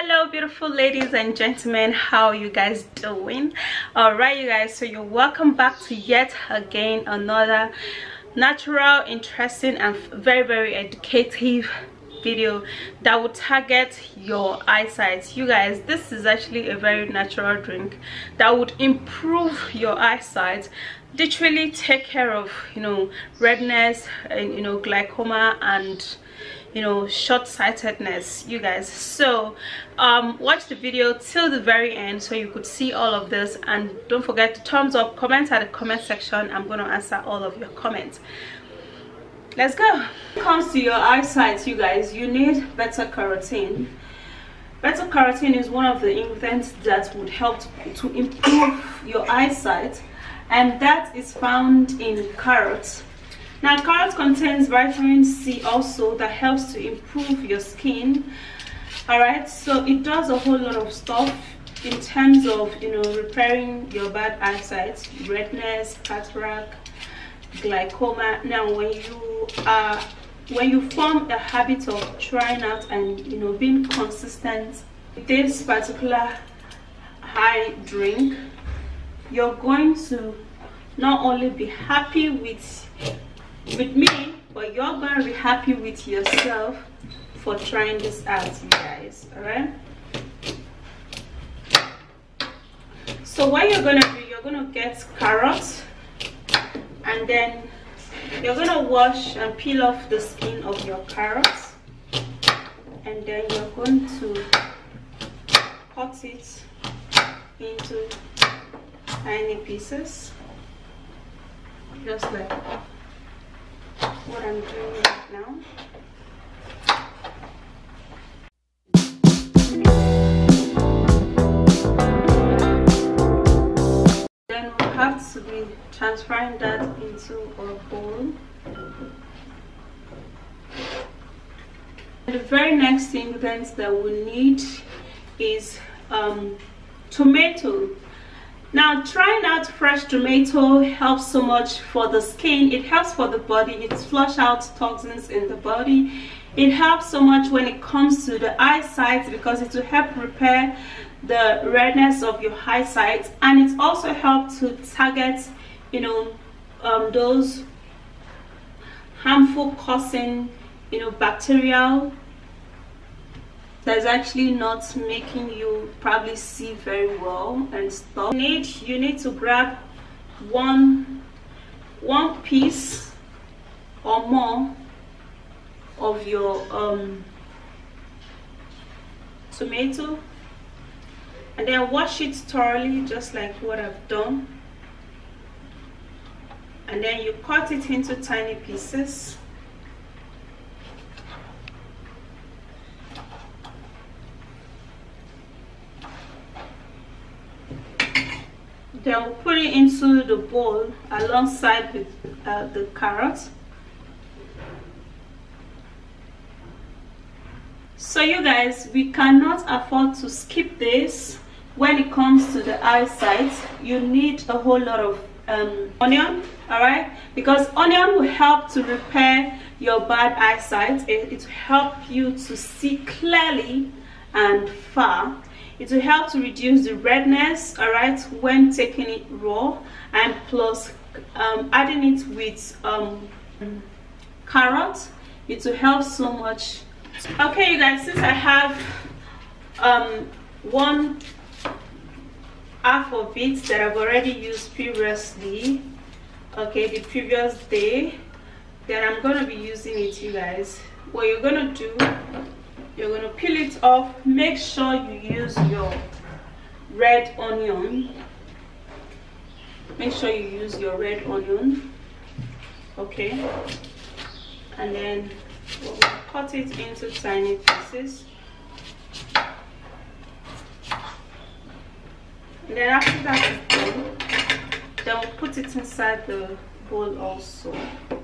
Hello beautiful ladies and gentlemen, how are you guys doing? All right you guys, so you're welcome back to yet again another natural, interesting and very educative video that would target your eyesight. You guys, this is actually a very natural drink that would improve your eyesight, literally take care of redness and glaucoma and short-sightedness, you guys. So watch the video till the very end so you could see all of this, and don't forget to thumbs up, comment at the comment section. I'm going to answer all of your comments. Let's go. When it comes to your eyesight, you guys, you need beta-carotene. Beta-carotene is one of the ingredients that would help to improve your eyesight, and that is found in carrots. Now carrot contains vitamin C also that helps to improve your skin. Alright, so it does a whole lot of stuff in terms of repairing your bad eyesight, redness, cataract, glaucoma. Now when you form a habit of trying out and being consistent with this particular eye drink, you're going to not only be happy with me, but you're going to be happy with yourself for trying this out, you guys. All right, so what you're going to do, you're going to get carrots, and then you're going to wash and peel off the skin of your carrots, and then you're going to cut it into tiny pieces, just like what I'm doing right now. Then we'll have to be transferring that into our bowl. The very next ingredient that we need is tomato. Now trying out fresh tomato helps so much for the skin. It helps for the body. It flushes out toxins in the body. It helps so much when it comes to the eyesight because it will help repair the redness of your eyesight, and it also helps to target those harmful causing bacterial that's actually not making you probably see very well and stuff. You need to grab one piece or more of your tomato, and then wash it thoroughly just like what I've done, and then you cut it into tiny pieces. Then we'll put it into the bowl alongside with the carrots. So you guys, we cannot afford to skip this when it comes to the eyesight. You need a whole lot of onion, alright, because onion will help to repair your bad eyesight. It will help you to see clearly and far. It will help to reduce the redness, alright, when taking it raw, and plus adding it with carrot, it will help so much. Okay you guys, since I have one half of it that I've already used previously, okay, the previous day, then I'm going to be using it, you guys. What you're going to do, you're going to peel it off. Make sure you use your red onion. Make sure you use your red onion, okay, and then we'll cut it into tiny pieces. And then after that is done, then we'll put it inside the bowl also.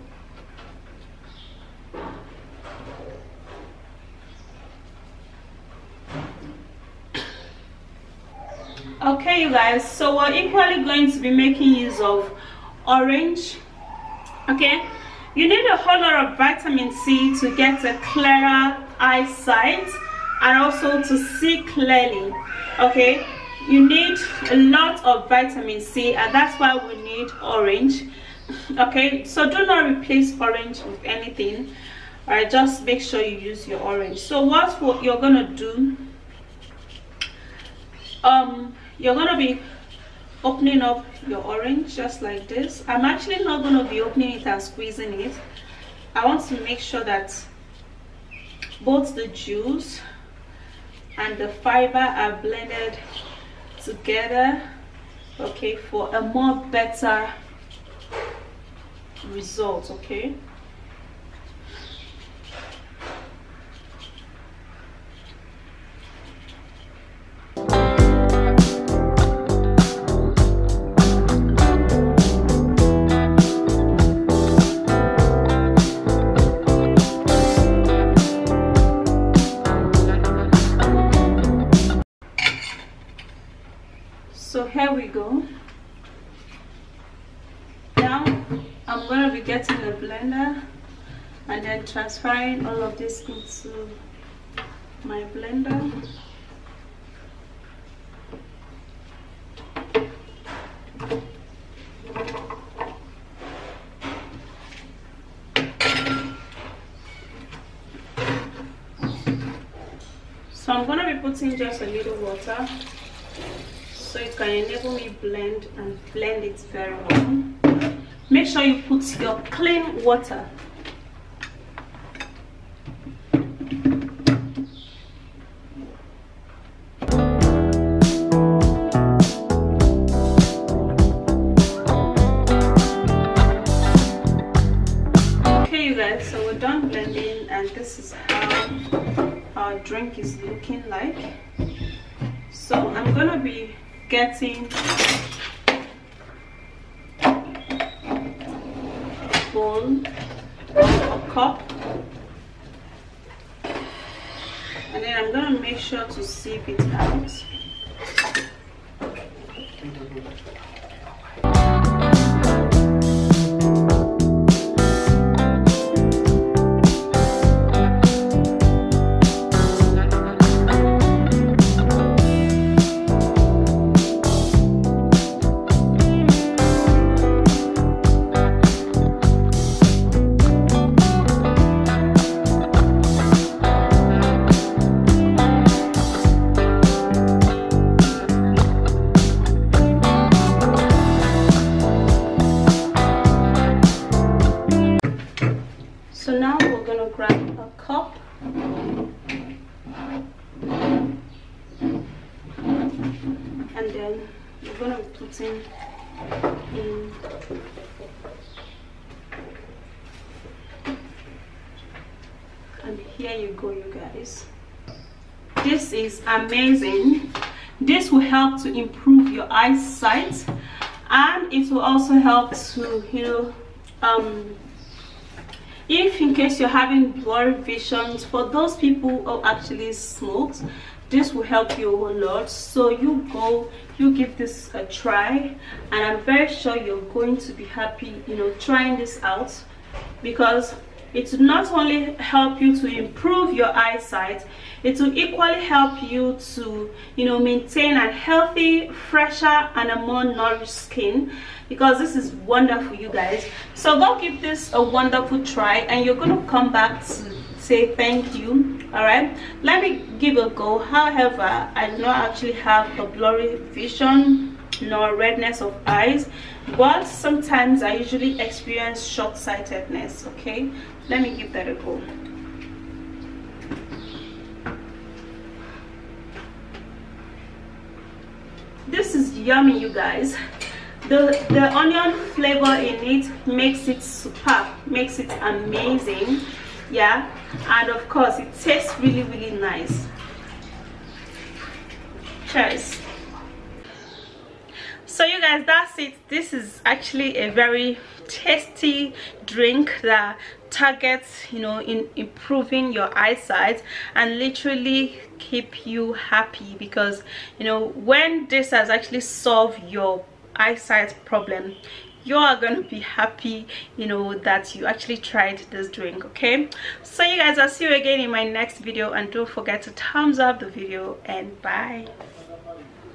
Okay you guys, so we're equally going to be making use of orange. Okay, you need a whole lot of vitamin C to get a clearer eyesight, and also to see clearly. Okay, you need a lot of vitamin C, and that's why we need orange. Okay, so do not replace orange with anything. All right, just make sure you use your orange. So what you're gonna do, you're gonna be opening up your orange just like this. I'm actually not going to be opening it and squeezing it. I want to make sure that both the juice and the fiber are blended together, okay, for a more better result. Okay, so here we go. Now I'm going to be getting a blender and then transferring all of this into my blender. So I'm going to be putting just a little water so it can enable me blend it very well. Make sure you put your clean water. Okay you guys, so we're done blending, and this is how our drink is looking like. So I'm gonna be getting a bowl, a cup, and then I'm gonna make sure to sieve it out. So now we're gonna grab a cup and then we're gonna be putting in and here you go you guys. This is amazing. This will help to improve your eyesight, and it will also help to, you know, if in case you're having blurry visions, for those people who actually smokes, this will help you a lot. So you give this a try, and I'm very sure you're going to be happy, you know, trying this out, because it will not only help you to improve your eyesight, it will equally help you to, you know, maintain a healthy, fresher, and a more nourished skin, because this is wonderful you guys. So go give this a wonderful try, and you're going to come back to say thank you. All right, let me give a go. However, I do not actually have a blurry vision nor redness of eyes, but sometimes I usually experience short-sightedness. Okay, let me give that a go. This is yummy you guys. The onion flavor in it makes it superb, makes it amazing. Yeah, and of course it tastes really, really nice. Cheers. So you guys, that's it. This is actually a very tasty drink that targets, you know, in improving your eyesight and literally keep you happy, because, you know, when this has actually solved your eyesight problem, you are gonna be happy, you know, that you actually tried this drink. Okay, so you guys, I'll see you again in my next video, and don't forget to thumbs up the video, and bye.